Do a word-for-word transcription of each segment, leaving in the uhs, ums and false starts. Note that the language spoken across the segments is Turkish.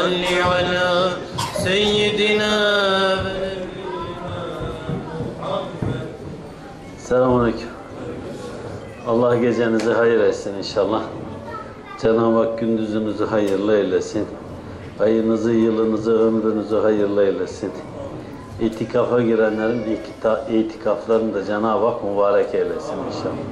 صل على سيدنا Selamünaleyküm. Allah gecenizi hayır etsin inşallah. Cenab-ı Hak gündüzünüzü hayırlı eylesin. Ayınızı, yılınızı, ömrünüzü hayırlı eylesin. İtikafa girenlerin itikaflarını da Cenab-ı Hak mübarek eylesin inşallah.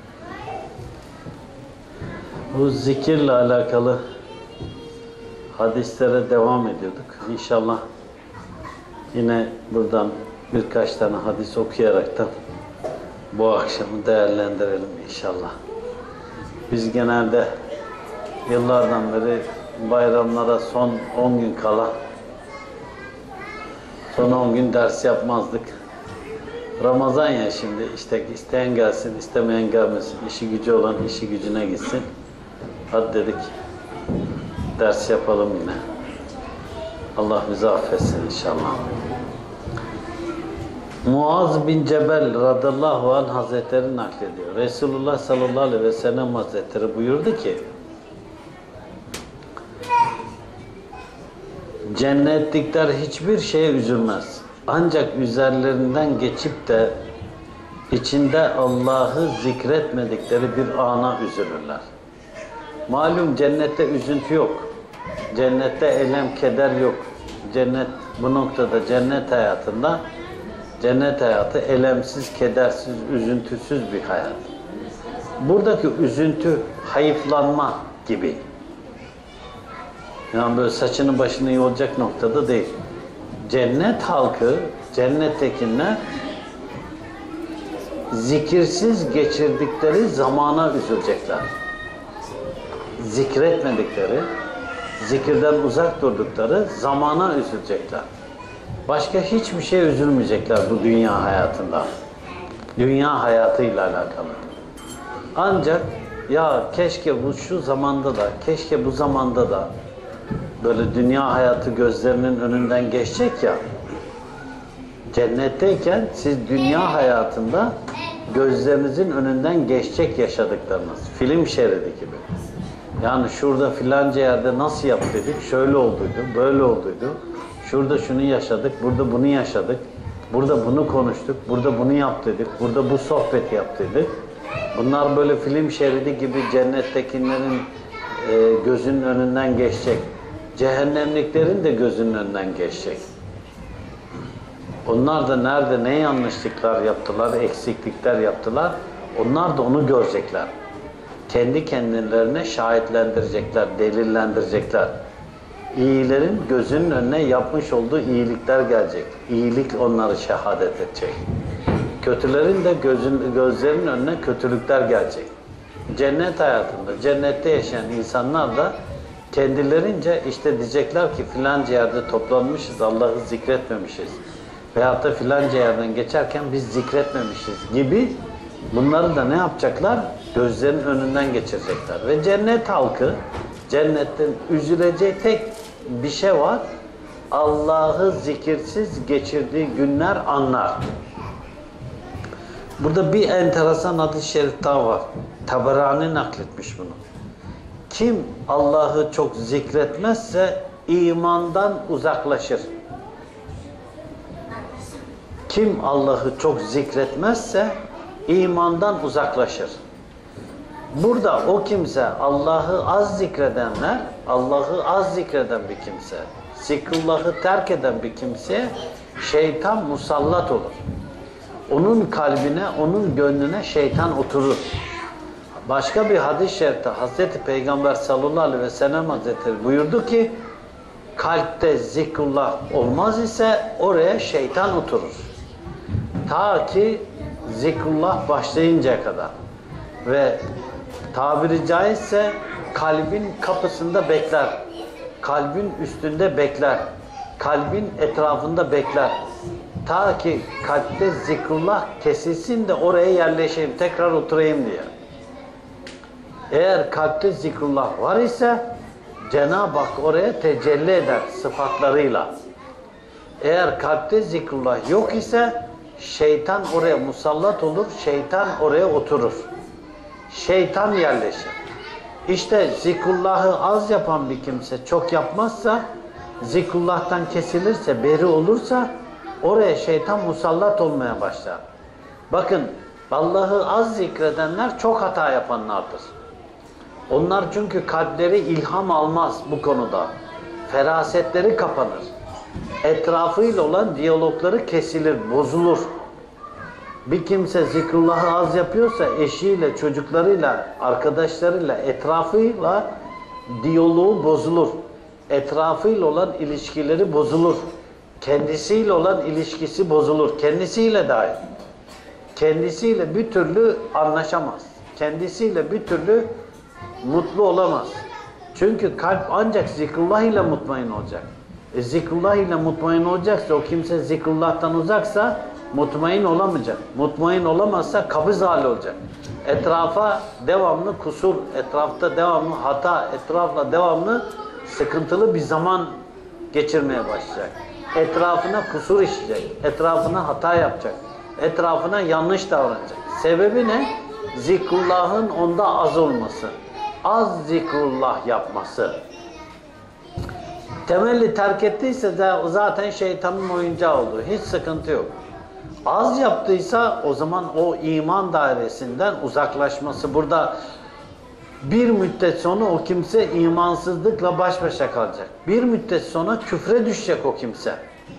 Bu zikirle alakalı hadislere devam ediyorduk. İnşallah yine buradan birkaç tane hadis okuyaraktan bu akşamı değerlendirelim inşallah. Biz genelde yıllardan beri bayramlara son on gün kala son on gün ders yapmazdık. Ramazan ya şimdi, işte isteyen gelsin, istemeyen gelmesin, işi gücü olan işi gücüne gitsin. Hadi dedik, ders yapalım yine. Allah bizi affetsin inşallah. Muaz bin Cebel radıyallahu anh Hazretleri naklediyor. Resulullah sallallahu aleyhi ve sellem Hazretleri buyurdu ki, cennetlikler hiçbir şeye üzülmez. Ancak üzerlerinden geçip de içinde Allah'ı zikretmedikleri bir ana üzülürler. Malum cennette üzüntü yok. Cennette elem, keder yok. Cennet bu noktada cennet hayatında cennet hayatı elemsiz, kedersiz, üzüntüsüz bir hayat. Buradaki üzüntü hayıflanma gibi. Yani böyle saçını başını yolacak noktada değil. Cennet halkı, cennettekiler zikirsiz geçirdikleri zamana üzülecekler. Zikretmedikleri, zikirden uzak durdukları zamana üzülecekler. Başka hiçbir şey üzülmeyecekler bu dünya hayatında. Dünya hayatıyla alakalı. Ancak ya keşke bu şu zamanda da, keşke bu zamanda da böyle dünya hayatı gözlerinin önünden geçecek ya. Cennetteyken siz dünya hayatında gözlerinizin önünden geçecek yaşadıklarınız. Film şeridi gibi. Yani şurada filanca yerde nasıl yaptıydık, şöyle olduydu, böyle olduydu. Şurada şunu yaşadık, burada bunu yaşadık. Burada bunu konuştuk, burada bunu yaptıydık, burada bu sohbeti yaptıydık. Bunlar böyle film şeridi gibi cennettekilerin e, gözünün önünden geçecek. Cehennemliklerin de gözünün önünden geçecek. Onlar da nerede ne yanlışlıklar yaptılar, eksiklikler yaptılar, onlar da onu görecekler. Kendi kendilerine şahitlendirecekler, delillendirecekler. İyilerin gözünün önüne yapmış olduğu iyilikler gelecek. İyilik onları şehadet edecek. Kötülerin de gözün, gözlerinin önüne kötülükler gelecek. Cennet hayatında, cennette yaşayan insanlar da kendilerince işte diyecekler ki filanca yerde toplanmışız, Allah'ı zikretmemişiz. Veyahut da filanca yerden geçerken biz zikretmemişiz gibi bunları da ne yapacaklar? Gözlerinin önünden geçirecekler. Ve cennet halkı, cennetten üzüleceği tek bir şey var. Allah'ı zikirsiz geçirdiği günler, anlar. Burada bir enteresan hadis-i şerif daha var. Taberani nakletmiş bunu. Kim Allah'ı çok zikretmezse imandan uzaklaşır. Kim Allah'ı çok zikretmezse imandan uzaklaşır. Burada o kimse, Allah'ı az zikredenler, Allah'ı az zikreden bir kimse, zikrullahı terk eden bir kimseye şeytan musallat olur. Onun kalbine, onun gönlüne şeytan oturur. Başka bir hadis-i şerifte Hazreti Peygamber sallallahu aleyhi ve sellem Hazretleri buyurdu ki, kalpte zikrullah olmaz ise oraya şeytan oturur. Ta ki zikrullah başlayıncaya kadar. Ve tabiri caizse kalbin kapısında bekler. Kalbin üstünde bekler. Kalbin etrafında bekler. Ta ki kalpte zikrullah kesilsin de oraya yerleşeyim, tekrar oturayım diye. Eğer kalpte zikrullah var ise Cenab-ı Hak oraya tecelli eder sıfatlarıyla. Eğer kalpte zikrullah yok ise şeytan oraya musallat olur, şeytan oraya oturur. Şeytan yerleşir. İşte zikrullahı az yapan bir kimse çok yapmazsa zikrullah'tan kesilirse, beri olursa oraya şeytan musallat olmaya başlar. Bakın, Allah'ı az zikredenler çok hata yapanlardır. Onlar çünkü kalpleri ilham almaz bu konuda. Ferasetleri kapanır. Etrafıyla olan diyalogları kesilir, bozulur. Bir kimse zikrullahı az yapıyorsa eşiyle, çocuklarıyla, arkadaşlarıyla, etrafıyla diyaloğu bozulur. Etrafıyla olan ilişkileri bozulur. Kendisiyle olan ilişkisi bozulur. Kendisiyle dahi. Kendisiyle bir türlü anlaşamaz. Kendisiyle bir türlü mutlu olamaz. Çünkü kalp ancak zikrullah ile mutmain olacak. E, zikrullah ile mutmain olacaksa, o kimse zikrullah'tan uzaksa mutmain olamayacak. Mutmain olamazsa kabız hali olacak. Etrafa devamlı kusur, etrafta devamlı hata, etrafla devamlı sıkıntılı bir zaman geçirmeye başlayacak. Etrafına kusur işleyecek, etrafına hata yapacak, etrafına yanlış davranacak. Sebebi ne? Zikrullah'ın onda az olması. Az zikrullah yapması. Temelli terk ettiyse de zaten şeytanın oyuncağı olur. Hiç sıkıntı yok. Az yaptıysa o zaman o iman dairesinden uzaklaşması. Burada bir müddet sonra o kimse imansızlıkla baş başa kalacak. Bir müddet sonra küfre düşecek o kimse.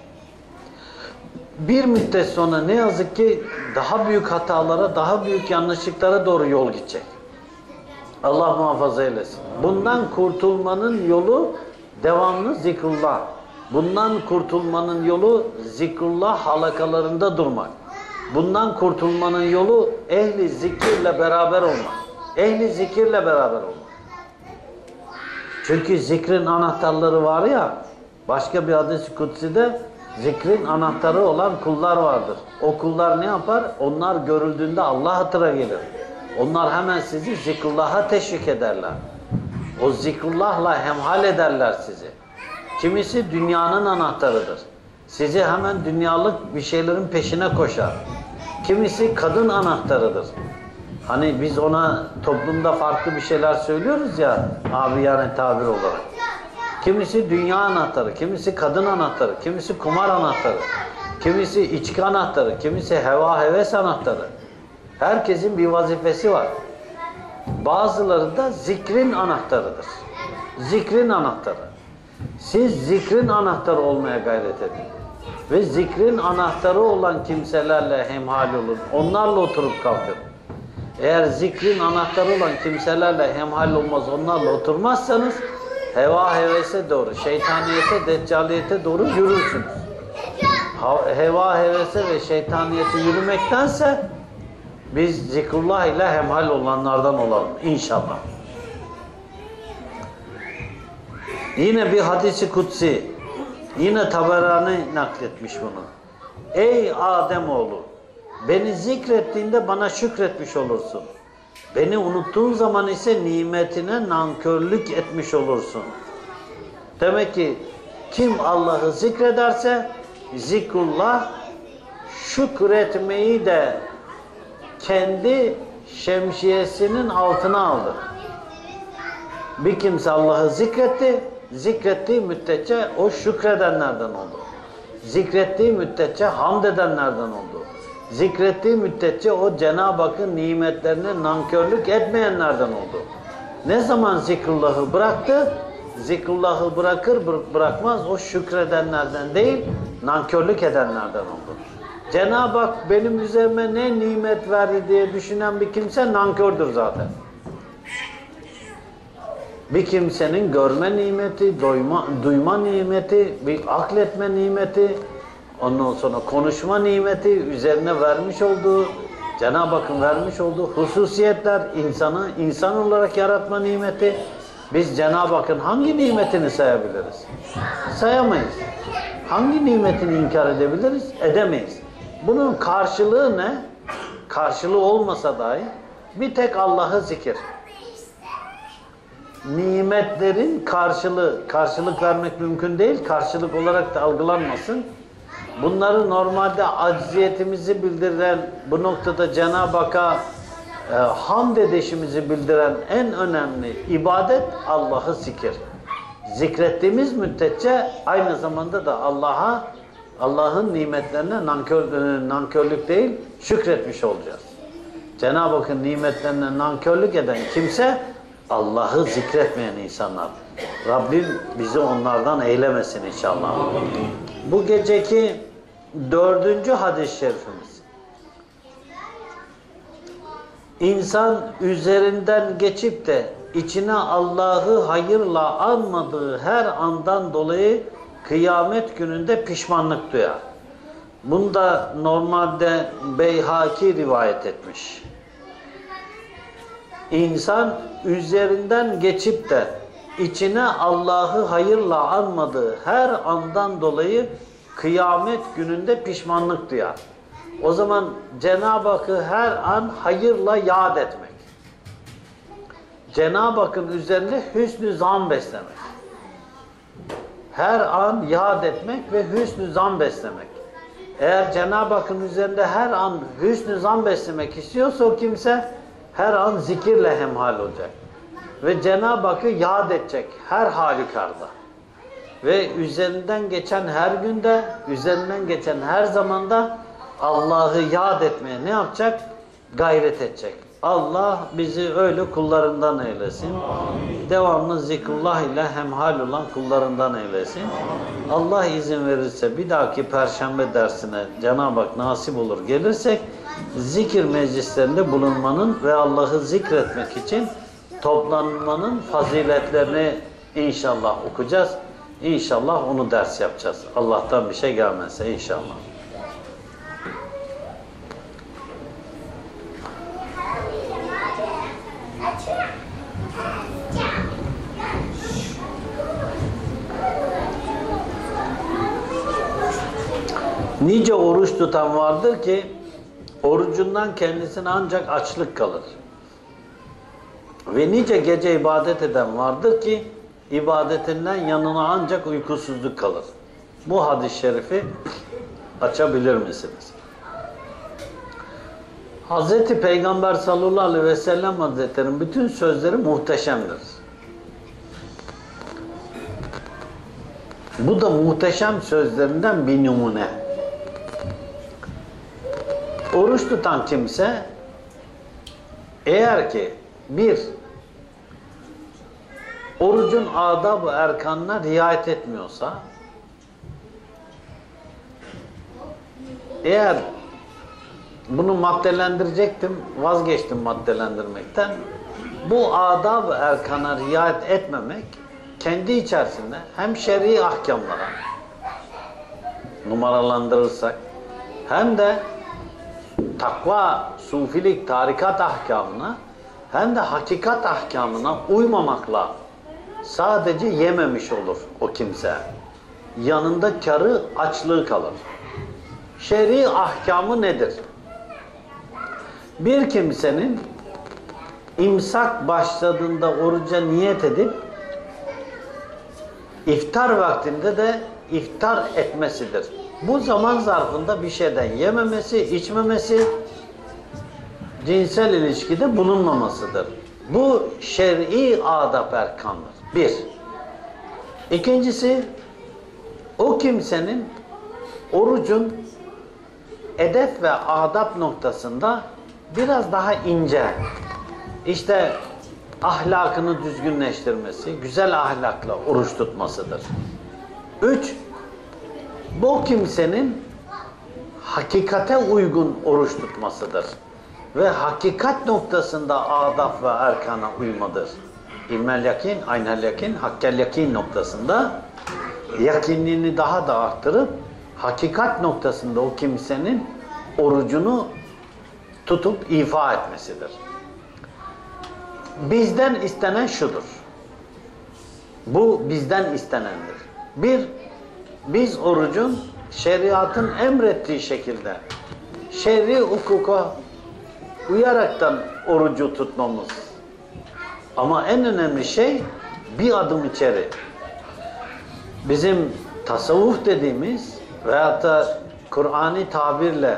Bir müddet sonra ne yazık ki daha büyük hatalara, daha büyük yanlışlıklara doğru yol gidecek. Allah muhafaza eylesin. Bundan kurtulmanın yolu devamlı zikrullah. Bundan kurtulmanın yolu zikrullah halakalarında durmak. Bundan kurtulmanın yolu ehli zikirle beraber olmak. Ehli zikirle beraber olmak. Çünkü zikrin anahtarları var ya, başka bir hadis-i kutside zikrin anahtarı olan kullar vardır. O kullar ne yapar? Onlar görüldüğünde Allah hatıra gelir. Onlar hemen sizi zikrullah'a teşvik ederler. O zikrullahla hemhal ederler sizi. Kimisi dünyanın anahtarıdır. Sizi hemen dünyalık bir şeylerin peşine koşar. Kimisi kadın anahtarıdır. Hani biz ona toplumda farklı bir şeyler söylüyoruz ya, abi yani tabir olarak. Kimisi dünya anahtarı, kimisi kadın anahtarı, kimisi kumar anahtarı, kimisi içki anahtarı, kimisi heva heves anahtarı. Herkesin bir vazifesi var. Bazıları da zikrin anahtarıdır. Zikrin anahtarı. Siz zikrin anahtarı olmaya gayret edin. Ve zikrin anahtarı olan kimselerle hemhal olun. Onlarla oturup kalkın. Eğer zikrin anahtarı olan kimselerle hemhal olmaz, onlarla oturmazsanız heva hevese doğru, şeytaniyete, deccaliyete doğru yürürsünüz. Heva hevese ve şeytaniyete yürümektense biz zikrullah ile hemhal olanlardan olalım inşallah. Yine bir hadisi kutsi, yine Taberani nakletmiş bunu. Ey Ademoğlu, beni zikrettiğinde bana şükretmiş olursun. Beni unuttuğun zaman ise nimetine nankörlük etmiş olursun. Demek ki kim Allah'ı zikrederse zikrullah şükretmeyi de kendi şemsiyesinin altına aldı. Bir kimse Allah'ı zikretti, zikrettiği müddetçe o şükredenlerden oldu. Zikrettiği müddetçe hamd edenlerden oldu. Zikrettiği müddetçe o Cenab-ı Hakk'ın nimetlerine nankörlük etmeyenlerden oldu. Ne zaman zikrullahı bıraktı? Zikrullahı bırakır bırakmaz o şükredenlerden değil, nankörlük edenlerden oldu. Cenab-ı Hak benim üzerime ne nimet verdi diye düşünen bir kimse nankördür zaten. Bir kimsenin görme nimeti, doyma, duyma nimeti, bir akletme nimeti, ondan sonra konuşma nimeti, üzerine vermiş olduğu, Cenab-ı Hakk'ın vermiş olduğu hususiyetler, insanı insan olarak yaratma nimeti, biz Cenab-ı Hakk'ın hangi nimetini sayabiliriz? Sayamayız. Hangi nimetini inkar edebiliriz? Edemeyiz. Bunun karşılığı ne? Karşılığı olmasa dahi bir tek Allah'ı zikir. Nimetlerin karşılığı, karşılık vermek mümkün değil, karşılık olarak da algılanmasın. Bunları normalde acziyetimizi bildiren, bu noktada Cenab-ı Hakk'a e, hamd edişimizi bildiren en önemli ibadet Allah'ı zikir. Zikrettiğimiz müddetçe aynı zamanda da Allah'a, Allah'ın nimetlerine nankör, nankörlük değil, şükretmiş olacağız. Cenab-ı Hakk'ın nimetlerine nankörlük eden kimse Allah'ı zikretmeyen insanlar. Rabbim bizi onlardan eylemesin inşallah. Bu geceki dördüncü hadis-i şerifimiz. İnsan üzerinden geçip de içine Allah'ı hayırla anmadığı her andan dolayı kıyamet gününde pişmanlık duyar. Bunu da normalde Beyhaki rivayet etmiş. İnsan üzerinden geçip de içine Allah'ı hayırla anmadığı her andan dolayı kıyamet gününde pişmanlık duyar. O zaman Cenab-ı Hakk'ı her an hayırla yad etmek. Cenab-ı Hakk'ın üzerinde hüsnü zan beslemek. Her an yad etmek ve hüsnü zan beslemek. Eğer Cenab-ı Hakk'ın üzerinde her an hüsnü zan beslemek istiyorsa o kimse her an zikirle hemhal olacak. Ve Cenab-ı Hakk'ı yad edecek her halükarda. Ve üzerinden geçen her günde, üzerinden geçen her zamanda Allah'ı yad etmeye ne yapacak? Gayret edecek. Allah bizi öyle kullarından eylesin. Amin. Devamlı zikrullah ile hemhal olan kullarından eylesin. Allah izin verirse bir dahaki Perşembe dersine Cenab-ı Hak nasip olur gelirsek zikir meclislerinde bulunmanın ve Allah'ı zikretmek için toplanmanın faziletlerini inşallah okuyacağız. İnşallah onu ders yapacağız. Allah'tan bir şey gelmezse inşallah. Nice oruç tutan vardır ki orucundan kendisine ancak açlık kalır. Ve nice gece ibadet eden vardır ki ibadetinden yanına ancak uykusuzluk kalır. Bu hadis-i şerifi açabilir misiniz? Hazreti Peygamber sallallahu aleyhi ve sellem Hazretleri'nin bütün sözleri muhteşemdir. Bu da muhteşem sözlerinden bir numune. Oruç tutan kimse eğer ki bir orucun adab-ı erkanına riayet etmiyorsa, eğer bunu maddelendirecektim, vazgeçtim maddelendirmekten. Bu adab-ı erkana riayet etmemek kendi içerisinde hem şer'i ahkamlara numaralandırırsak hem de takva, sufilik, tarikat ahkamına hem de hakikat ahkamına uymamakla sadece yememiş olur o kimse. Yanında karı, açlığı kalır. Şer'i ahkamı nedir? Bir kimsenin imsak başladığında oruca niyet edip iftar vaktinde de iftar etmesidir. Bu zaman zarfında bir şeyden yememesi, içmemesi, cinsel ilişkide bulunmamasıdır. Bu şer'i adab erkandır. Bir. İkincisi, o kimsenin orucun edep ve adab noktasında biraz daha ince, işte ahlakını düzgünleştirmesi, güzel ahlakla oruç tutmasıdır. Üç, bu kimsenin hakikate uygun oruç tutmasıdır. Ve hakikat noktasında adab ve erkana uymadır. İlmel yakin, aynel yakin, hakkel yakin noktasında yakinliğini daha da arttırıp hakikat noktasında o kimsenin orucunu tutup ifa etmesidir. Bizden istenen şudur. Bu bizden istenendir. Bir, biz orucun şeriatın emrettiği şekilde şer'i hukuka uyaraktan orucu tutmamız. Ama en önemli şey bir adım içeri. Bizim tasavvuf dediğimiz veyahut da Kur'ani tabirle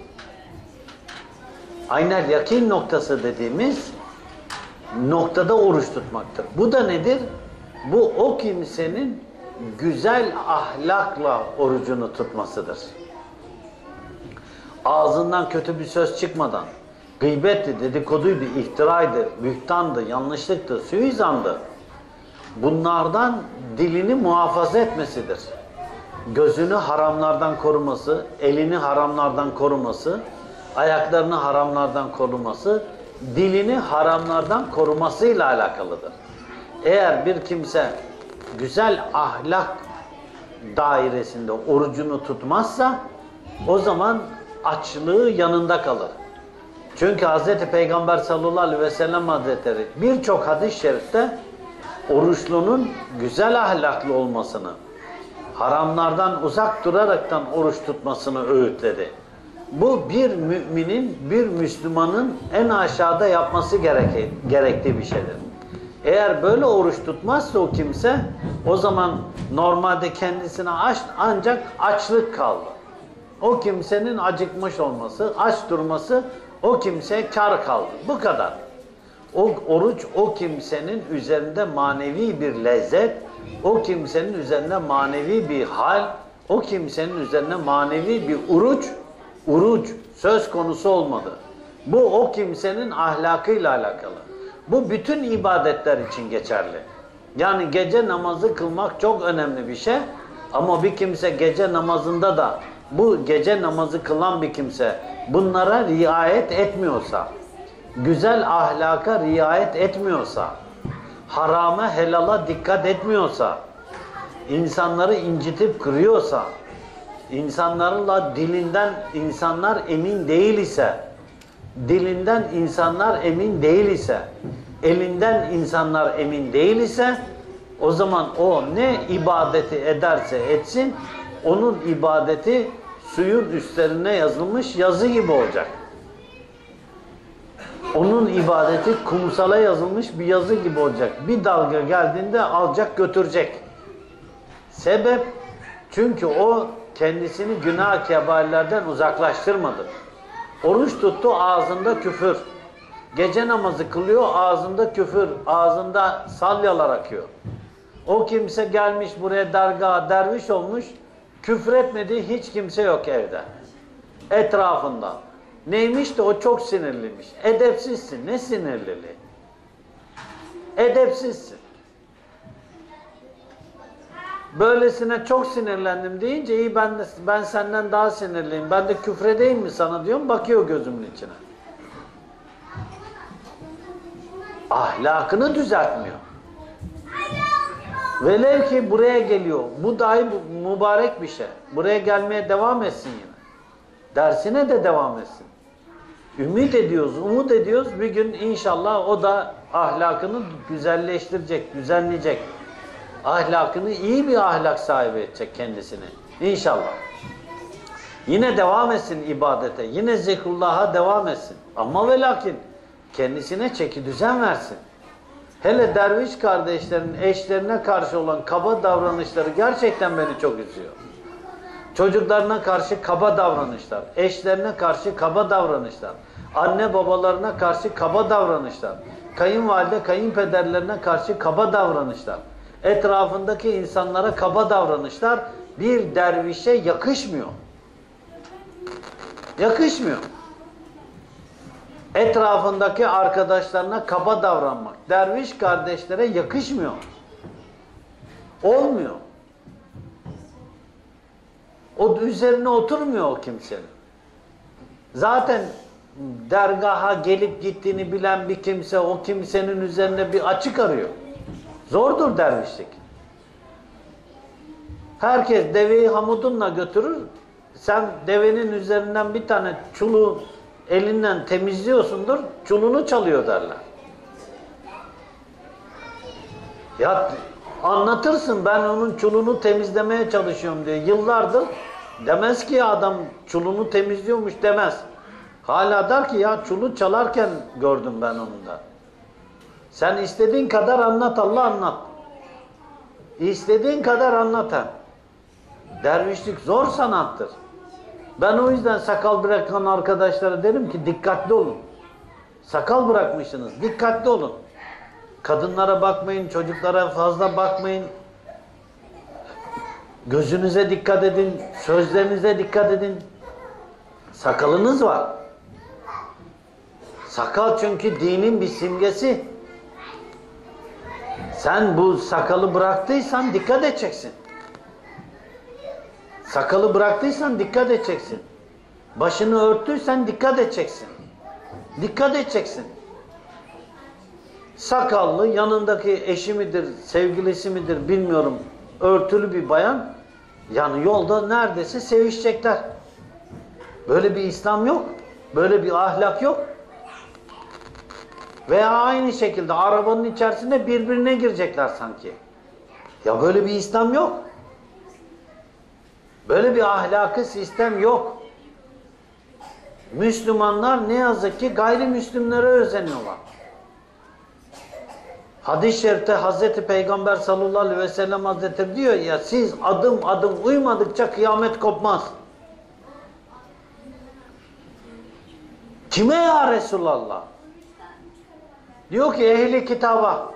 aynel yakin noktası dediğimiz noktada oruç tutmaktır. Bu da nedir? Bu o kimsenin güzel ahlakla orucunu tutmasıdır. Ağzından kötü bir söz çıkmadan, gıybetti, dedikoduydu, iftiraydı, bühtandı, yanlışlıktı, suizandı. Bunlardan dilini muhafaza etmesidir. Gözünü haramlardan koruması, elini haramlardan koruması, ayaklarını haramlardan koruması, dilini haramlardan korumasıyla alakalıdır. Eğer bir kimse güzel ahlak dairesinde orucunu tutmazsa, o zaman açlığı yanında kalır. Çünkü Hazreti Peygamber sallallahu aleyhi ve sellem Hazretleri birçok hadis-i şerifte oruçlunun güzel ahlaklı olmasını, haramlardan uzak duraraktan oruç tutmasını öğütledi. Bu bir müminin, bir Müslümanın en aşağıda yapması gereke, gerektiği bir şeydir. Eğer böyle oruç tutmazsa o kimse, o zaman normalde kendisine aç, ancak açlık kaldı. O kimsenin acıkmış olması, aç durması, o kimseye kar kaldı. Bu kadar. O oruç o kimsenin üzerinde manevi bir lezzet, o kimsenin üzerinde manevi bir hal, o kimsenin üzerinde manevi bir uruç, uruç söz konusu olmadı. Bu o kimsenin ahlakıyla alakalı. Bu bütün ibadetler için geçerli. Yani gece namazı kılmak çok önemli bir şey. Ama bir kimse gece namazında da, bu gece namazı kılan bir kimse bunlara riayet etmiyorsa, güzel ahlaka riayet etmiyorsa, harama helala dikkat etmiyorsa, insanları incitip kırıyorsa, insanlarla dilinden insanlar emin değil ise, dilinden insanlar emin değil ise, elinden insanlar emin değil ise, o zaman o ne ibadeti ederse etsin, onun ibadeti suyun üstlerine yazılmış yazı gibi olacak. Onun ibadeti kumsala yazılmış bir yazı gibi olacak. Bir dalga geldiğinde alacak götürecek. Sebep, çünkü o kendisini günah kebairlerden uzaklaştırmadı. Oruç tuttu, ağzında küfür. Gece namazı kılıyor, ağzında küfür, ağzında salyalar akıyor. O kimse gelmiş buraya dergaha, derviş olmuş, küfür etmediği hiç kimse yok evde. Etrafında. Neymiş de o çok sinirliymiş. Edepsizsin. Ne sinirliliği? Edepsizsin. Böylesine çok sinirlendim deyince, iyi ben de, ben senden daha sinirliyim. Ben de küfredeyim mi sana diyorum, bakıyor gözümün içine. Ahlakını düzeltmiyor. Velev ki buraya geliyor. Bu dahi mübarek bir şey. Buraya gelmeye devam etsin yine. Dersine de devam etsin. Ümit ediyoruz, umut ediyoruz. Bir gün inşallah o da ahlakını güzelleştirecek, düzenleyecek. Ahlakını iyi bir ahlak sahibi edecek kendisini. İnşallah. Yine devam etsin ibadete. Yine zikrullah'a devam etsin. Ama ve lakin kendisine çeki düzen versin. Hele derviş kardeşlerin eşlerine karşı olan kaba davranışları gerçekten beni çok üzüyor. Çocuklarına karşı kaba davranışlar, eşlerine karşı kaba davranışlar, anne babalarına karşı kaba davranışlar, kayınvalide kayınpederlerine karşı kaba davranışlar, etrafındaki insanlara kaba davranışlar bir dervişe yakışmıyor. Yakışmıyor. Etrafındaki arkadaşlarına kaba davranmak, derviş kardeşlere yakışmıyor. Olmuyor. O üzerine oturmuyor o kimsenin. Zaten dergaha gelip gittiğini bilen bir kimse o kimsenin üzerine bir açık arıyor. Zordur dervişlik. Herkes deveyi hamudunla götürür. Sen devenin üzerinden bir tane çuluğu elinden temizliyorsundur, çulunu çalıyor derler. Ya anlatırsın, ben onun çulunu temizlemeye çalışıyorum diye. Yıllardır demez ki adam çulunu temizliyormuş demez. Hala der ki ya çulu çalarken gördüm ben onu da. Sen istediğin kadar anlat, Allah anlat. İstediğin kadar anlat ha. Dervişlik zor sanattır. Ben o yüzden sakal bırakan arkadaşlara derim ki dikkatli olun. Sakal bırakmışsınız, dikkatli olun. Kadınlara bakmayın, çocuklara fazla bakmayın. Gözünüze dikkat edin, sözlerinize dikkat edin. Sakalınız var. Sakal çünkü dinin bir simgesi. Sen bu sakalı bıraktıysan dikkat edeceksin. Sakalı bıraktıysan dikkat edeceksin. Başını örttüysen dikkat edeceksin. Dikkat edeceksin. Sakallı, yanındaki eşi midir, sevgilisi midir bilmiyorum, örtülü bir bayan, yani yolda neredeyse sevişecekler. Böyle bir İslam yok. Böyle bir ahlak yok. Veya aynı şekilde arabanın içerisinde birbirine girecekler sanki. Ya böyle bir İslam yok. Böyle bir ahlakı sistem yok. Müslümanlar ne yazık ki gayrimüslimlere özeniyorlar. Hadis-i şerifte Hazreti Peygamber sallallahu aleyhi ve sellem Hazretleri diyor ya, siz adım adım uymadıkça kıyamet kopmaz. Kime ya Resulallah? Diyor ki ehli kitaba.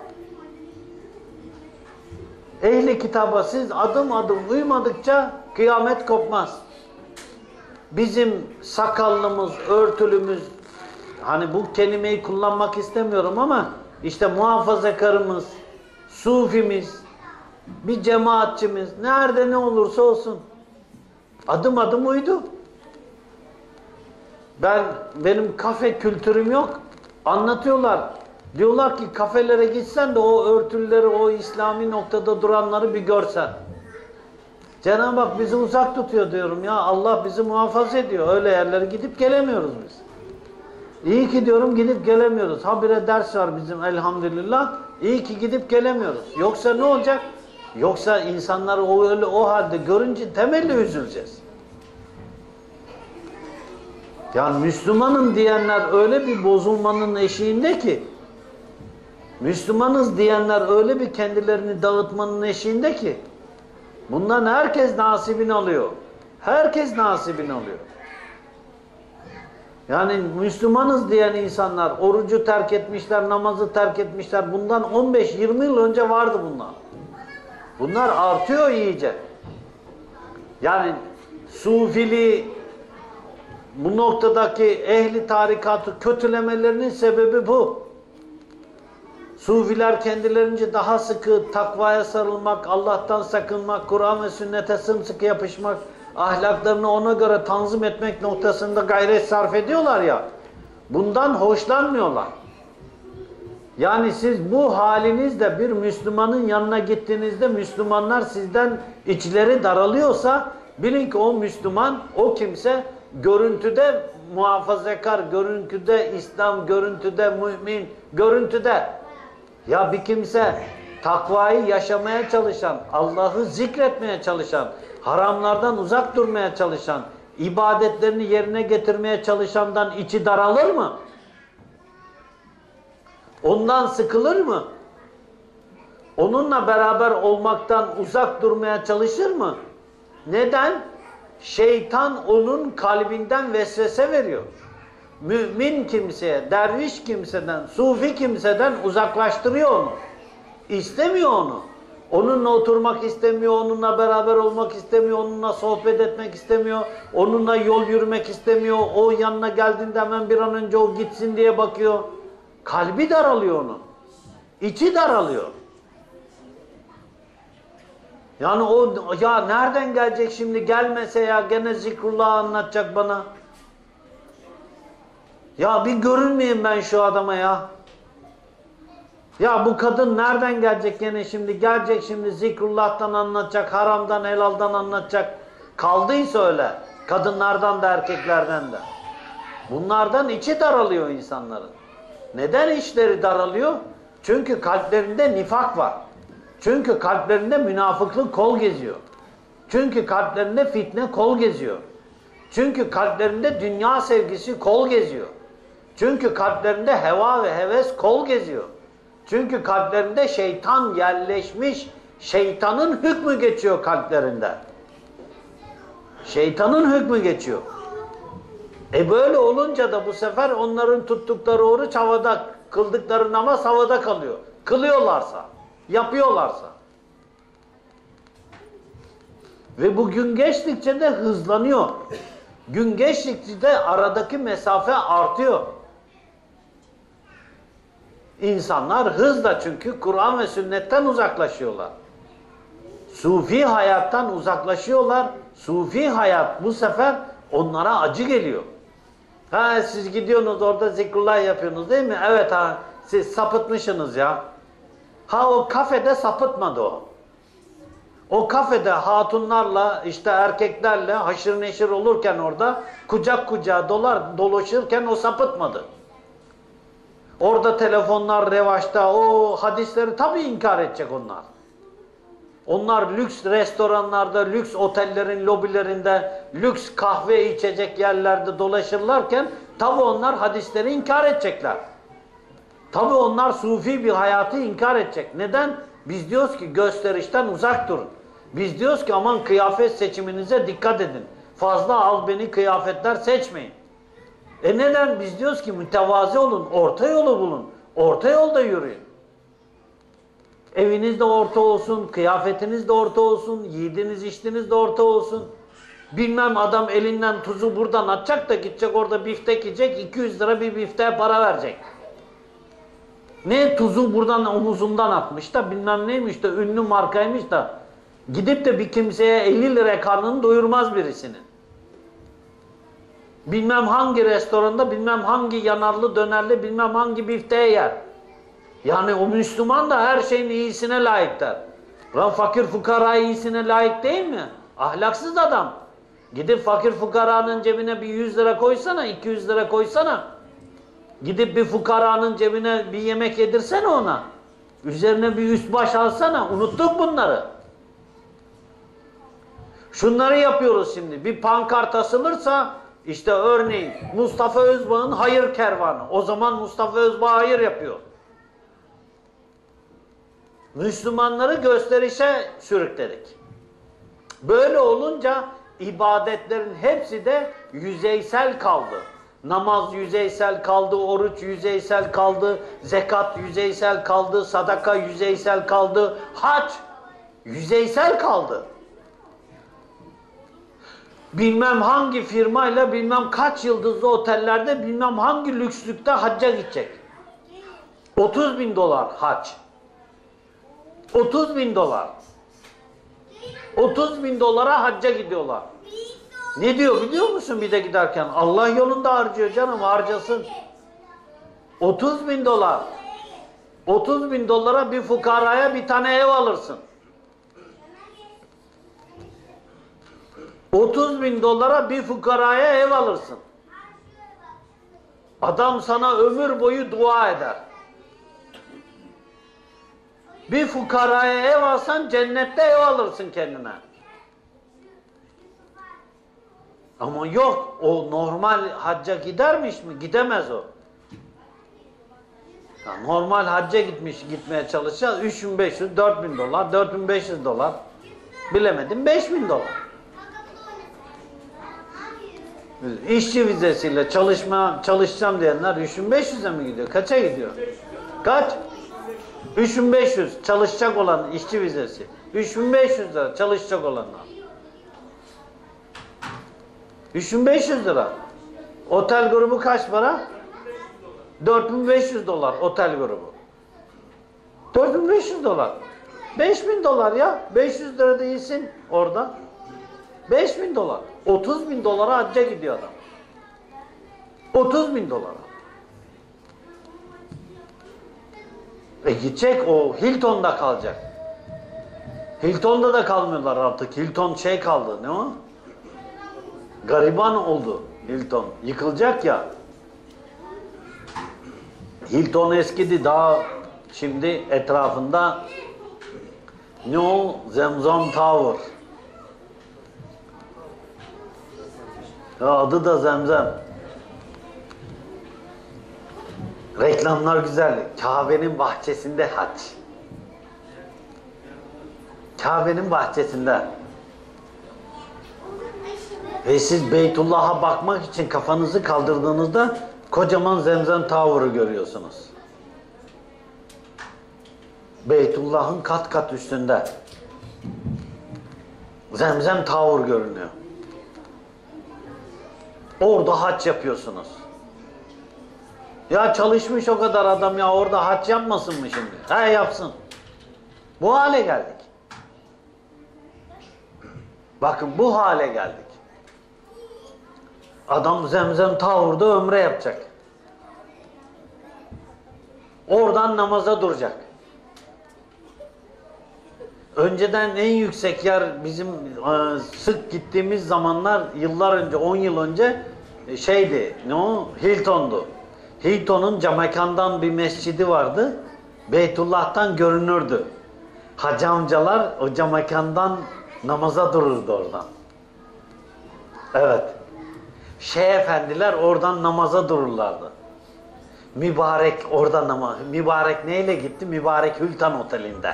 Ehli kitaba siz adım adım uymadıkça kıyamet kopmaz. Bizim sakallımız, örtülümüz, hani bu kelimeyi kullanmak istemiyorum ama işte muhafazakarımız, sufimiz, bir cemaatçimiz, nerede ne olursa olsun adım adım uydu. Ben, benim kafe kültürüm yok. Anlatıyorlar. Diyorlar ki kafelere gitsen de o örtülüleri, o İslami noktada duranları bir görsen. Cenab-ı Hak bizi uzak tutuyor diyorum ya. Allah bizi muhafaza ediyor. Öyle yerlere gidip gelemiyoruz biz. İyi ki diyorum gidip gelemiyoruz. Habire ders var bizim elhamdülillah. İyi ki gidip gelemiyoruz. Yoksa ne olacak? Yoksa insanları o öyle o halde görünce temelli üzüleceğiz. Yani Müslümanım diyenler öyle bir bozulmanın eşiğinde ki, Müslümanız diyenler öyle bir kendilerini dağıtmanın eşiğinde ki, bundan herkes nasibini alıyor. Herkes nasibini alıyor. Yani Müslümanız diyen insanlar orucu terk etmişler, namazı terk etmişler. Bundan on beş yirmi yıl önce vardı bunlar. Bunlar artıyor iyice. Yani sufili, bu noktadaki ehli tarikatı kötülemelerinin sebebi bu. Sufiler kendilerince daha sıkı takvaya sarılmak, Allah'tan sakınmak, Kur'an ve sünnete sımsıkı yapışmak, ahlaklarını ona göre tanzim etmek noktasında gayret sarf ediyorlar ya, bundan hoşlanmıyorlar. Yani siz bu halinizde bir Müslümanın yanına gittiğinizde Müslümanlar sizden içleri daralıyorsa bilin ki o Müslüman, o kimse görüntüde muhafazakar, görüntüde İslam, görüntüde mümin, görüntüde. Ya bir kimse takvayı yaşamaya çalışan, Allah'ı zikretmeye çalışan, haramlardan uzak durmaya çalışan, ibadetlerini yerine getirmeye çalışandan içi daralır mı? Ondan sıkılır mı? Onunla beraber olmaktan uzak durmaya çalışır mı? Neden? Şeytan onun kalbinden vesvese veriyor. Mümin kimseye, derviş kimseden, sufi kimseden uzaklaştırıyor onu. İstemiyor onu. Onunla oturmak istemiyor, onunla beraber olmak istemiyor, onunla sohbet etmek istemiyor, onunla yol yürümek istemiyor. O yanına geldiğinde hemen bir an önce o gitsin diye bakıyor. Kalbi daralıyor onun. İçi daralıyor. Yani o, ya nereden gelecek şimdi, gelmese ya gene zikrullah anlatacak bana. Ya bir görünmeyeyim ben şu adama ya. Ya bu kadın nereden gelecek gene şimdi, gelecek şimdi zikrullah'tan anlatacak, haramdan helaldan anlatacak. Kaldıysa öyle, kadınlardan da erkeklerden de. Bunlardan içi daralıyor insanların. Neden içleri daralıyor? Çünkü kalplerinde nifak var. Çünkü kalplerinde münafıklık kol geziyor. Çünkü kalplerinde fitne kol geziyor. Çünkü kalplerinde dünya sevgisi kol geziyor. Çünkü kalplerinde heva ve heves kol geziyor. Çünkü kalplerinde şeytan yerleşmiş, şeytanın hükmü geçiyor kalplerinde. Şeytanın hükmü geçiyor. E böyle olunca da bu sefer onların tuttukları oruç havada, kıldıkları namaz havada kalıyor. kılıyorlarsa, yapıyorlarsa. Ve bu gün geçtikçe de hızlanıyor. Gün geçtikçe de aradaki mesafe artıyor. İnsanlar hızla çünkü Kur'an ve sünnetten uzaklaşıyorlar. Sufi hayattan uzaklaşıyorlar. Sufi hayat bu sefer onlara acı geliyor. Ha siz gidiyorsunuz orada zikrullah yapıyorsunuz değil mi? Evet ha siz sapıtmışsınız ya. Ha o kafede sapıtmadı o. O kafede hatunlarla işte erkeklerle haşır neşir olurken orada kucak kucağa dolar dolaşırken o sapıtmadı. Orada telefonlar revaçta, o hadisleri tabii inkar edecek onlar. Onlar lüks restoranlarda, lüks otellerin lobilerinde, lüks kahve içecek yerlerde dolaşırlarken tabii onlar hadisleri inkar edecekler. Tabii onlar sufi bir hayatı inkar edecek. Neden? Biz diyoruz ki gösterişten uzak durun. Biz diyoruz ki aman kıyafet seçiminize dikkat edin. Fazla albeni kıyafetler seçmeyin. E neden? Biz diyoruz ki mütevazi olun, orta yolu bulun. Orta yolda yürüyün. Eviniz de orta olsun, kıyafetiniz de orta olsun, yediğiniz içtiğiniz de orta olsun. Bilmem adam elinden tuzu buradan atacak da gidecek orada biftek yiyecek, iki yüz lira bir bifteğe para verecek. Ne tuzu buradan omuzundan atmış da bilmem neymiş de ünlü markaymış da gidip de bir kimseye elli lira karnını doyurmaz birisinin. Bilmem hangi restoranda, bilmem hangi yanarlı dönerli, bilmem hangi bifteğe yer. Yani o Müslüman da her şeyin iyisine layık der. Lan fakir fukara iyisine layık değil mi? Ahlaksız adam. Gidip fakir fukaranın cebine bir yüz lira koysana, iki yüz lira koysana. Gidip bir fukaranın cebine bir yemek yedirsene ona. Üzerine bir üst baş alsana. Unuttuk bunları. Şunları yapıyoruz şimdi. Bir pankart asılırsa işte örneğin Mustafa Özbağ'ın hayır kervanı. O zaman Mustafa Özbağ hayır yapıyor. Müslümanları gösterişe sürükledik. Böyle olunca ibadetlerin hepsi de yüzeysel kaldı. Namaz yüzeysel kaldı, oruç yüzeysel kaldı, zekat yüzeysel kaldı, sadaka yüzeysel kaldı, hac yüzeysel kaldı. Bilmem hangi firmayla bilmem kaç yıldızlı otellerde bilmem hangi lükslükte hacca gidecek. otuz bin dolar hac. otuz bin dolar. otuz bin dolara hacca gidiyorlar. Ne diyor biliyor musun bir de giderken? Allah yolunda harcıyor canım, harcasın. otuz bin dolar. otuz bin dolara bir fukaraya bir tane ev alırsın. otuz bin dolara bir fukaraya ev alırsın. Adam sana ömür boyu dua eder. Bir fukaraya ev alsan cennette ev alırsın kendine. Ama yok, o normal hacca gidermiş mi? Gidemez o. Ya normal hacca gitmiş, gitmeye çalışacağız. üç bin beş yüz, dört bin dolar, dört bin beş yüz dolar. Bilemedim beş bin dolar. İşçi vizesiyle çalışma, çalışacağım diyenler üç bin beş yüze mi gidiyor? Kaça gidiyor? Kaç? üç bin beş yüz çalışacak olan işçi vizesi. üç bin beş yüz lira çalışacak olanlar. üç bin beş yüz lira. Otel grubu kaç para? dört bin beş yüz dolar otel grubu. dört bin beş yüz dolar. beş bin dolar ya. beş yüz lira değilsin orada. beş bin dolar. otuz bin dolara hacca gidiyor adam. otuz bin dolara. E gidecek o Hilton'da kalacak. Hilton'da da kalmıyorlar artık. Hilton şey kaldı. Ne o? Gariban oldu Hilton. Yıkılacak ya. Hilton eskidi, daha şimdi etrafında ne o? Zemzem Tower. Ya adı da Zemzem. Reklamlar güzel. Kabe'nin bahçesinde hac. Kabe'nin bahçesinde. Ve siz Beytullah'a bakmak için kafanızı kaldırdığınızda kocaman Zemzem Tower'ı görüyorsunuz. Beytullah'ın kat kat üstünde. Zemzem Tower görünüyor. Orada hac yapıyorsunuz. Ya çalışmış o kadar adam ya, orada hac yapmasın mı şimdi? He yapsın. Bu hale geldik. Bakın bu hale geldik. Adam Zemzem Tower'da ömre yapacak. Oradan namaza duracak. Önceden en yüksek yer bizim e, sık gittiğimiz zamanlar, yıllar önce, on yıl önce e, şeydi, ne o? Hilton'du. Hilton'un camekandan bir mescidi vardı. Beytullah'tan görünürdü. Hacı amcalar o camekandan namaza dururdu oradan. Evet. Şeyh efendiler oradan namaza dururlardı. Mübarek orada namaz. Mübarek neyle gitti? Mübarek Hilton Oteli'nde.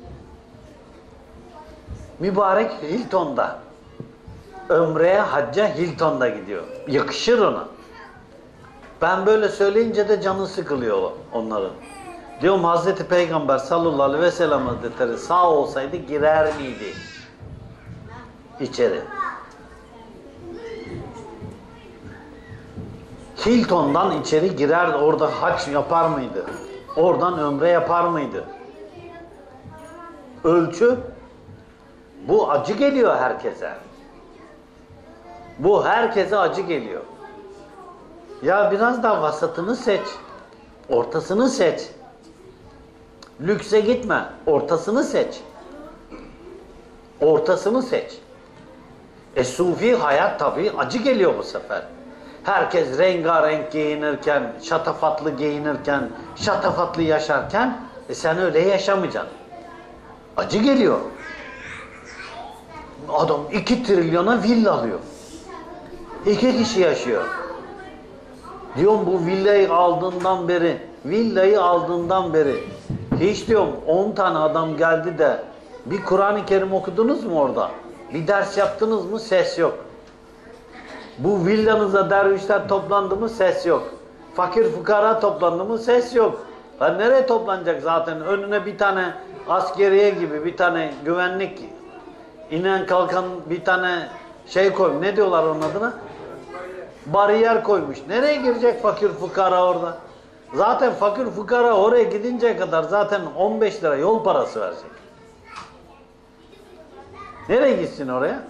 Mübarek Hilton'da. Ömreye, hacca Hilton'da gidiyor. Yakışır ona. Ben böyle söyleyince de canı sıkılıyor onların. Diyorum Hazreti Peygamber sallallahu aleyhi ve sellem Hazretleri sağ olsaydı girer miydi içeri? Hilton'dan içeri girer, orada hac yapar mıydı? Oradan ömre yapar mıydı? Ölçü bu acı geliyor herkese. Bu herkese acı geliyor. Ya biraz daha vasatını seç. Ortasını seç. Lükse gitme. Ortasını seç. Ortasını seç. E sufi hayat tabii acı geliyor bu sefer. Herkes rengarenk giyinirken, şatafatlı giyinirken, şatafatlı yaşarken e sen öyle yaşamayacaksın. Acı geliyor. Adam iki trilyona villa alıyor. İki kişi yaşıyor. Diyorum bu villayı aldığından beri, villayı aldığından beri hiç diyorum on tane adam geldi de bir Kur'an-ı Kerim okudunuz mu orada? Bir ders yaptınız mı? Ses yok. Bu villanıza dervişler toplandı mı? Ses yok. Fakir fukara toplandı mı? Ses yok. Lan nereye toplanacak zaten? Önüne bir tane askeriye gibi bir tane güvenlik inen kalkan bir tane şey koy. Ne diyorlar onun adına? Bariyer koymuş. Nereye girecek fakir fukara orada? Zaten fakir fukara oraya gidinceye kadar zaten on beş lira yol parası verecek. Nereye gitsin oraya?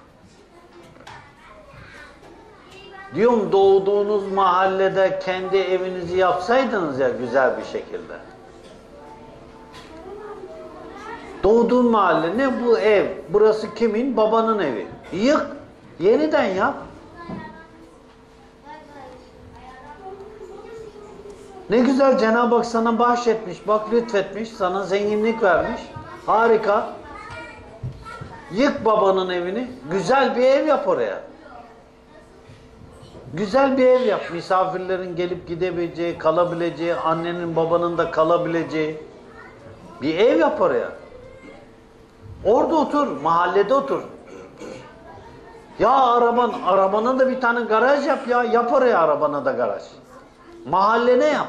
Diyorum doğduğunuz mahallede kendi evinizi yapsaydınız ya güzel bir şekilde. Doğduğun mahalle ne bu ev? Burası kimin? Babanın evi. Yık. Yeniden yap. Ne güzel Cenab-ı Hak sana bahşetmiş, bak lütfetmiş, sana zenginlik vermiş. Harika. Yık babanın evini, güzel bir ev yap oraya. Güzel bir ev yap. Misafirlerin gelip gidebileceği, kalabileceği, annenin babanın da kalabileceği bir ev yap oraya. Orada otur, mahallede otur. Ya araban, arabana da bir tane garaj yap ya, yap oraya arabana da garaj. Mahallene yap.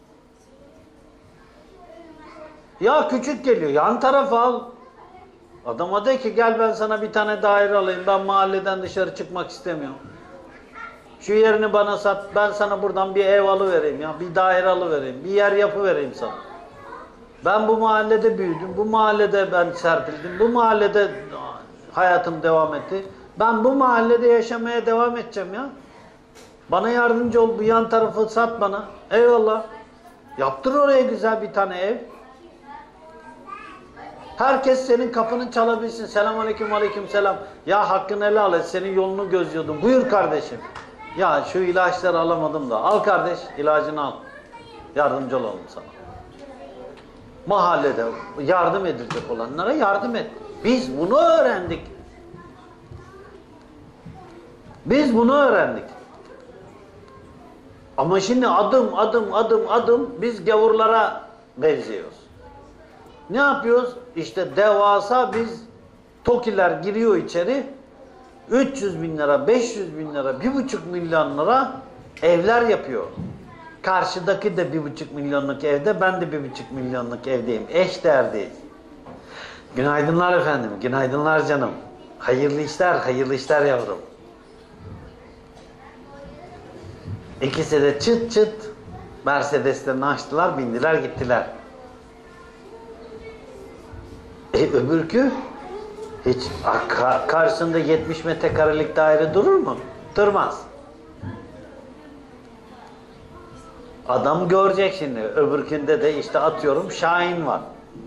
Ya küçük geliyor, yan tarafa al. Adama de ki gel ben sana bir tane daire alayım, ben mahalleden dışarı çıkmak istemiyorum. Şu yerini bana sat, ben sana buradan bir ev alıvereyim ya, bir daire alıvereyim, bir yer yapıvereyim sana. Ben bu mahallede büyüdüm, bu mahallede ben serpildim, bu mahallede hayatım devam etti. Ben bu mahallede yaşamaya devam edeceğim ya. Bana yardımcı ol, bu yan tarafı sat bana. Eyvallah. Yaptır oraya güzel bir tane ev. Herkes senin kapını çalabilsin. Selamünaleyküm, aleykümselam. Ya hakkını helal et, senin yolunu gözlüyordum. Buyur kardeşim. Ya şu ilaçları alamadım da. Al kardeş, ilacını al. Yardımcı olalım sana. Mahallede yardım edilecek olanlara yardım et. Biz bunu öğrendik. Biz bunu öğrendik. Ama şimdi adım adım adım adım biz gavurlara benziyoruz. Ne yapıyoruz? İşte devasa biz TOKİ'ler giriyor içeri. üç yüz bin lira, beş yüz bin lira, bir buçuk milyon lira evler yapıyor. karşıdaki de bir buçuk milyonluk evde, ben de bir buçuk milyonluk evdeyim. Eş değerdeyiz. Günaydınlar efendim, günaydınlar canım. Hayırlı işler, hayırlı işler yavrum. İkisi de çıt çıt Mercedeslerini açtılar, bindiler gittiler. E öbürkü hiç karşısında yetmiş metrekarelik daire durur mu? Durmaz. Adam görecek şimdi. Öbürkünde de işte atıyorum Şahin var.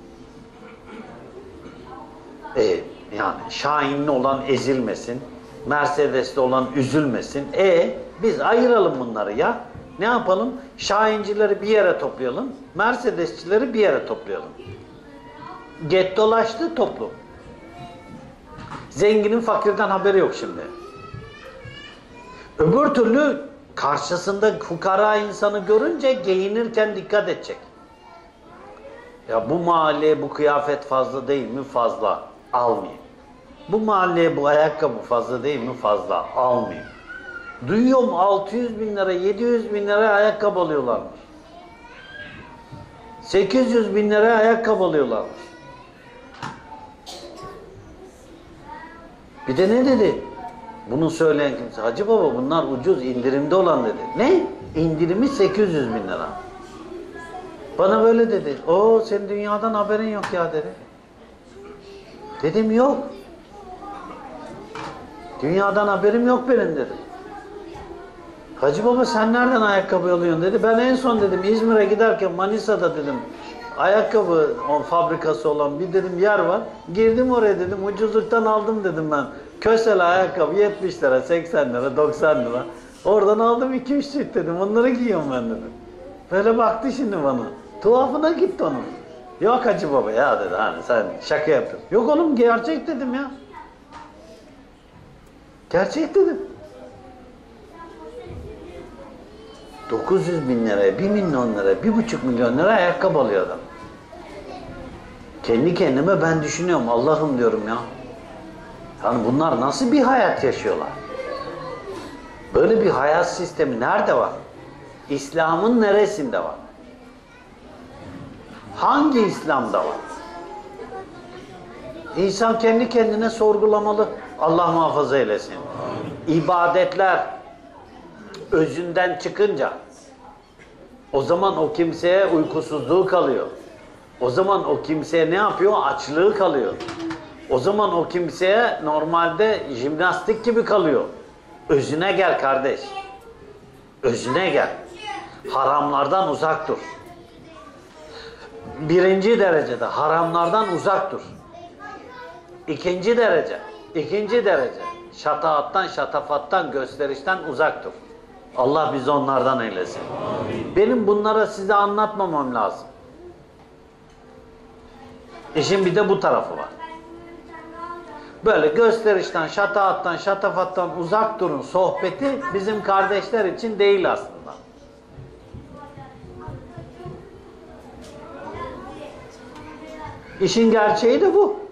E, yani Şahinli olan ezilmesin. Mercedes'li olan üzülmesin. E biz ayıralım bunları ya. Ne yapalım? Şahincileri bir yere toplayalım. Mercedesçileri bir yere toplayalım. Gettolaştı toplum. Zenginin fakirden haberi yok şimdi. Öbür türlü karşısında fukara insanı görünce giyinirken dikkat edecek. Ya bu mahalleye bu kıyafet fazla değil mi? Fazla. Almayayım. Bu mahalleye bu ayakkabı fazla değil mi? Fazla. Almayayım. Duyuyorum altı yüz bin lira, yedi yüz bin lira ayakkabı alıyorlarmış. sekiz yüz bin lira ayakkabı alıyorlarmış. Bir de ne dedi? Bunu söyleyen kimse, Hacı Baba bunlar ucuz, indirimde olan dedi. Ne? İndirimi sekiz yüz bin lira. Bana böyle dedi. O senin dünyadan haberin yok ya dedi. Dedim yok. Dünyadan haberim yok benim dedim. Hacı Baba sen nereden ayakkabı alıyorsun dedi. Ben en son dedim İzmir'e giderken Manisa'da dedim ayakkabı fabrikası olan bir dedim yer var. Girdim oraya dedim ucuzluktan aldım dedim ben. Kösel ayakkabı yetmiş lira, seksen lira, doksan lira. Oradan aldım iki üç çift dedim. Onları giyiyorum ben dedim. Böyle baktı şimdi bana. Tuhafına gitti onun. Yok Hacı Baba ya dedi hani sen şaka yapıyorsun. Yok oğlum gerçek dedim ya. Gerçek dedim. dokuz yüz bin liraya, bir milyon liraya, bir buçuk milyon lira ayakkabı alıyor adam. Kendi kendime ben düşünüyorum. Allah'ım diyorum ya. Yani bunlar nasıl bir hayat yaşıyorlar? Böyle bir hayat sistemi nerede var? İslam'ın neresinde var? Hangi İslam'da var? İnsan kendi kendine sorgulamalı. Allah muhafaza eylesin. İbadetler özünden çıkınca o zaman o kimseye uykusuzluğu kalıyor. O zaman o kimseye ne yapıyor? Açlığı kalıyor. O zaman o kimseye normalde jimnastik gibi kalıyor. Özüne gel kardeş. Özüne gel. Haramlardan uzak dur. Birinci derecede haramlardan uzak dur. İkinci derece, ikinci derece şataattan, şatafattan, gösterişten uzak dur. Allah bizi onlardan eylesin. Amin. Benim bunlara size anlatmamam lazım. İşin bir de bu tarafı var. Böyle gösterişten, şataattan, şatafattan uzak durun sohbeti bizim kardeşler için değil aslında. İşin gerçeği de bu.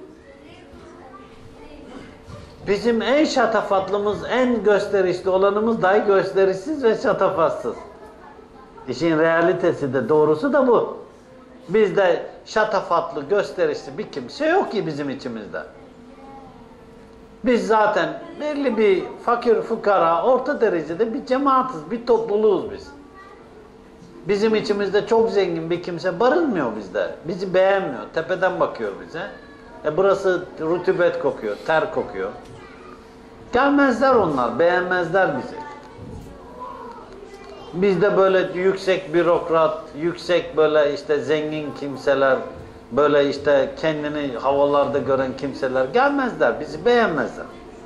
Bizim en şatafatlımız, en gösterişli olanımız dahi gösterişsiz ve şatafatsız. İşin realitesi de doğrusu da bu. Bizde şatafatlı, gösterişli bir kimse yok ki bizim içimizde. Biz zaten belli bir fakir, fukara, orta derecede bir cemaatiz, bir topluluğuz biz. Bizim içimizde çok zengin bir kimse barınmıyor bizde. Bizi beğenmiyor, tepeden bakıyor bize. E burası rutubet kokuyor, ter kokuyor. Gelmezler onlar, beğenmezler bizi. Bizde böyle yüksek bürokrat, yüksek böyle işte zengin kimseler, böyle işte kendini havalarda gören kimseler gelmezler, bizi beğenmezler.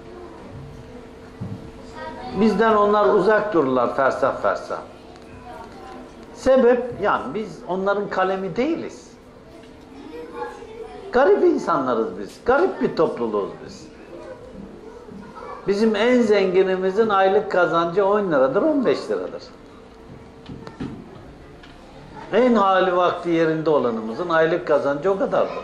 Bizden onlar uzak dururlar fersah fersah. Sebep yani biz onların kalemi değiliz. Garip insanlarız biz, garip bir topluluğuz biz. Bizim en zenginimizin aylık kazancı on liradır, on beş liradır. En hali vakti yerinde olanımızın aylık kazancı o kadardır.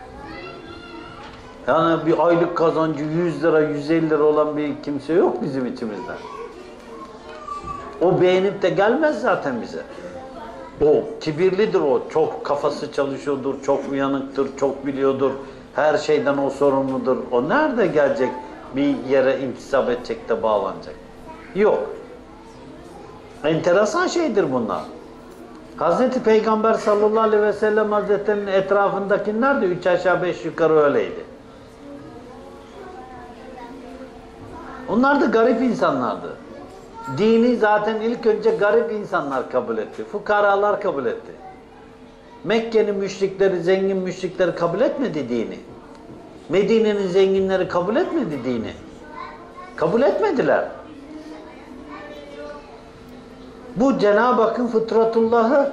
Yani bir aylık kazancı yüz lira, yüz elli lira olan bir kimse yok bizim içimizde. O beğenip de gelmez zaten bize. O kibirlidir o. Çok kafası çalışıyordur, çok uyanıktır, çok biliyordur. Her şeyden o sorumludur. O nerede gelecek bir yere intisap edecek de bağlanacak? Yok. Enteresan şeydir bunlar. Hazreti Peygamber sallallahu aleyhi ve sellem Hazretleri'nin etrafındakiler de üç aşağı beş yukarı öyleydi. Onlar da garip insanlardı. Dini zaten ilk önce garip insanlar kabul etti. Fukaralar kabul etti. Mekke'nin müşrikleri, zengin müşrikleri kabul etmedi dini. Medine'nin zenginleri kabul etmedi dini. Kabul etmediler. Bu Cenab-ı Hakk'ın fıtratullahı.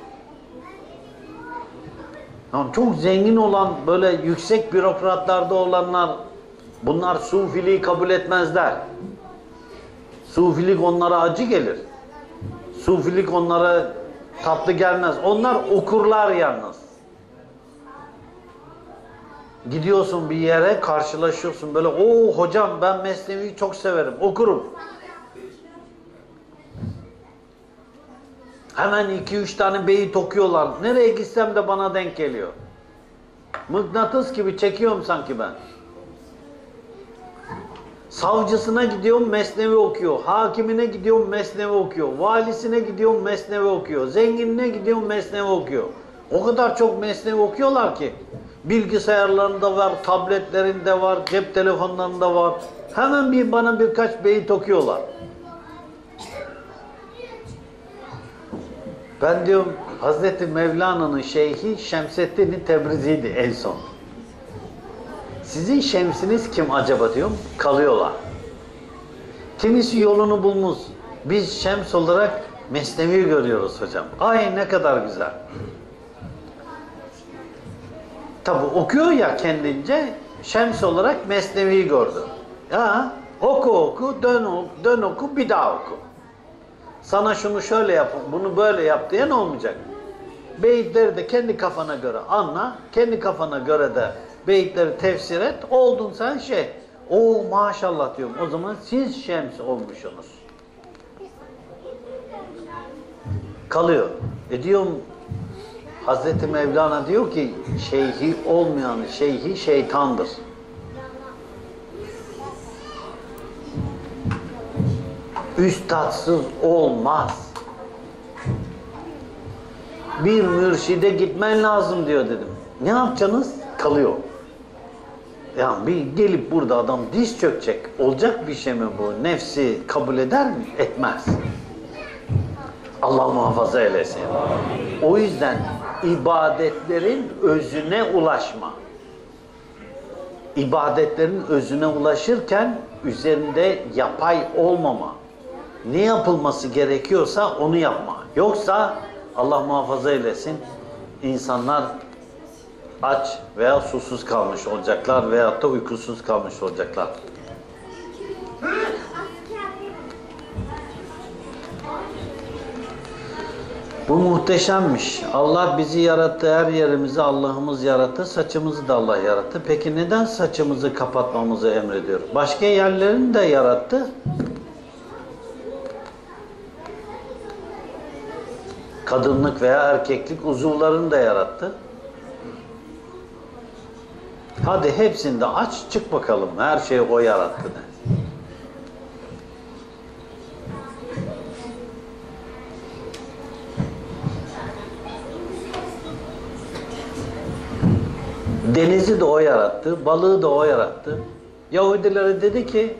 Yani çok zengin olan, böyle yüksek bürokratlarda olanlar, bunlar sufiliği kabul etmezler. Sufilik onlara acı gelir. Sufilik onlara tatlı gelmez. Onlar okurlar yalnız. Gidiyorsun bir yere, karşılaşıyorsun böyle, "Oo hocam, ben Mesnevi'yi çok severim, okurum." Hemen iki üç tane beyit okuyorlar. Nereye gitsem de bana denk geliyor. Mıknatıs gibi çekiyorum sanki ben. Savcısına gidiyorum, Mesnevi okuyor. Hakimine gidiyorum, Mesnevi okuyor. Valisine gidiyorum, Mesnevi okuyor. Zenginine gidiyorum, Mesnevi okuyor. O kadar çok Mesnevi okuyorlar ki. Bilgisayarlarında var, tabletlerinde var, cep telefonlarında var. Hemen bir bana birkaç beyit okuyorlar. Ben diyorum, Hazreti Mevlana'nın şeyhi Şemseddin Tebrizi'ydi en son. Sizin şemsiniz kim acaba diyorum, kalıyorlar. Kimisi yolunu bulmuş. Biz şems olarak Mesnevi'yi görüyoruz hocam. Ay ne kadar güzel. Tabi okuyor ya kendince, şems olarak Mesnevi'yi gördü. Ya oku oku, dön, dön oku, bir daha oku. Sana şunu şöyle yap, bunu böyle yap diyen olmayacak. Beyitleri de kendi kafana göre anla, kendi kafana göre de beyitleri tefsir et, oldun sen şey. O maşallah diyorum, o zaman siz şems olmuşsunuz. Kalıyor. E diyorum, Hazreti Mevlana diyor ki, şeyhi olmayan şeyhi şeytandır. Üstadsız olmaz. Bir mürşide gitmen lazım diyor dedim. Ne yapacaksınız? Kalıyor. Yani bir gelip burada adam diz çökecek. Olacak bir şey mi bu? Nefsi kabul eder mi? Etmez. Allah muhafaza eylesin. O yüzden ibadetlerin özüne ulaşma. İbadetlerin özüne ulaşırken üzerinde yapay olmama. Ne yapılması gerekiyorsa onu yapma. Yoksa Allah muhafaza eylesin, insanlar aç veya susuz kalmış olacaklar veyahut da uykusuz kalmış olacaklar. Bu muhteşemmiş. Allah bizi yarattı, her yerimizi Allah'ımız yarattı, saçımızı da Allah yarattı. Peki neden saçımızı kapatmamızı emrediyor? Başka yerlerini de yarattı. Kadınlık veya erkeklik uzuvlarını da yarattı. Hadi hepsini de aç, çık bakalım. Her şeyi o yarattı de. Denizi de o yarattı, balığı da o yarattı. Yahudilere dedi ki,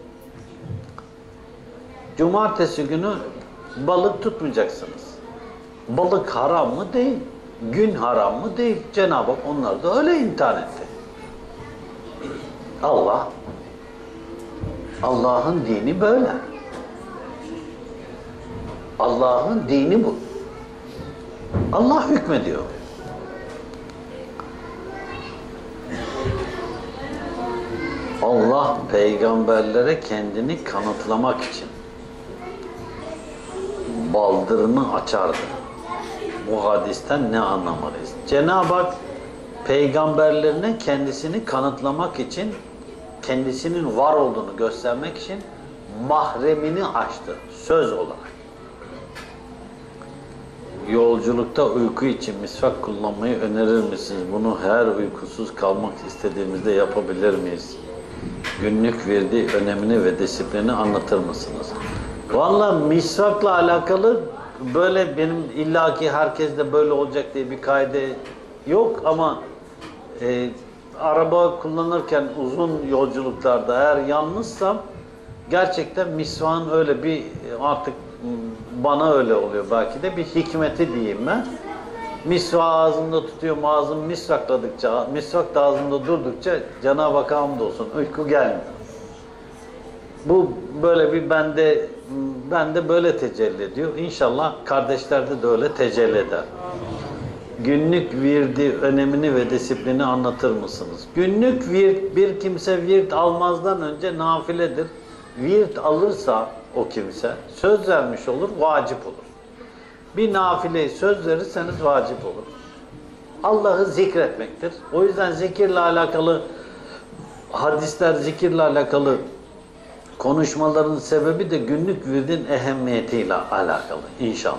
cumartesi günü balık tutmayacaksınız. Balık haram mı? Değil. Gün haram mı? Değil. Cenab-ı Hak onları da öyle imtihan etti. Allah, Allah'ın dini böyle. Allah'ın dini bu. Allah hükmediyor. Allah peygamberlere kendini kanıtlamak için baldırını açardı. Bu hadisten ne anlamalıyız? Cenab-ı Hak peygamberlerine kendisini kanıtlamak için, kendisinin var olduğunu göstermek için mahremini açtı söz olarak. yolculukta uyku için misvak kullanmayı önerir misiniz? Bunu her uykusuz kalmak istediğimizde yapabilir miyiz? Günlük verdiği önemini ve disiplini anlatır mısınız? Vallahi misvakla alakalı böyle benim illaki herkeste böyle olacak diye bir kaide yok ama e, araba kullanırken uzun yolculuklarda eğer yalnızsam gerçekten misvağın öyle bir artık bana öyle oluyor belki de bir hikmeti diyeyim ben. Misvağı ağzımda tutuyorum, ağzım misvakladıkça, misvak da ağzımda durdukça Cenab-ı Hakk'a hamdolsun uyku gelmiyor. Bu böyle bir bende bende böyle tecelli ediyor. İnşallah kardeşlerde de öyle tecelli eder. Günlük virdi önemini ve disiplini anlatır mısınız? Günlük virt bir kimse virt almazdan önce nafiledir. Virt alırsa o kimse söz vermiş olur, vacip olur. Bir nafileyi söz verirseniz vacip olur. Allah'ı zikretmektir. O yüzden zikirle alakalı hadisler, zikirle alakalı konuşmaların sebebi de günlük virdin ehemmiyetiyle alakalı inşallah.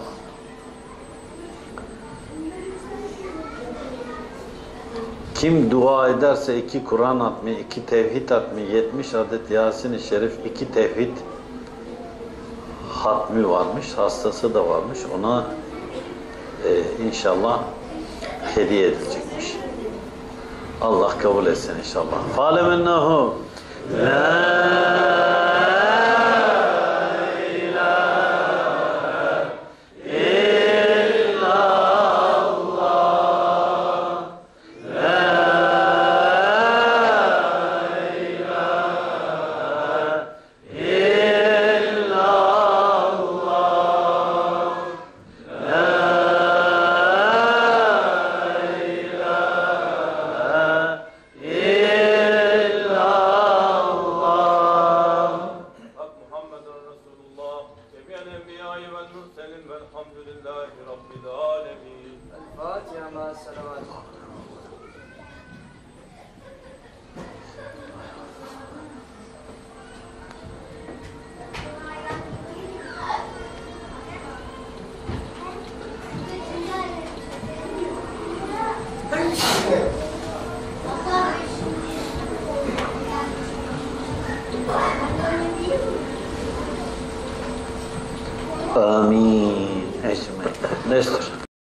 Kim dua ederse iki Kur'an hatmi, iki tevhid hatmi, yetmiş adet Yasin-i Şerif, iki tevhid hatmi varmış, hastası da varmış. Ona e, inşallah hediye edilecekmiş. Allah kabul etsin inşallah. Fâlemennahu la Amin. Ecmaîn. Nestor.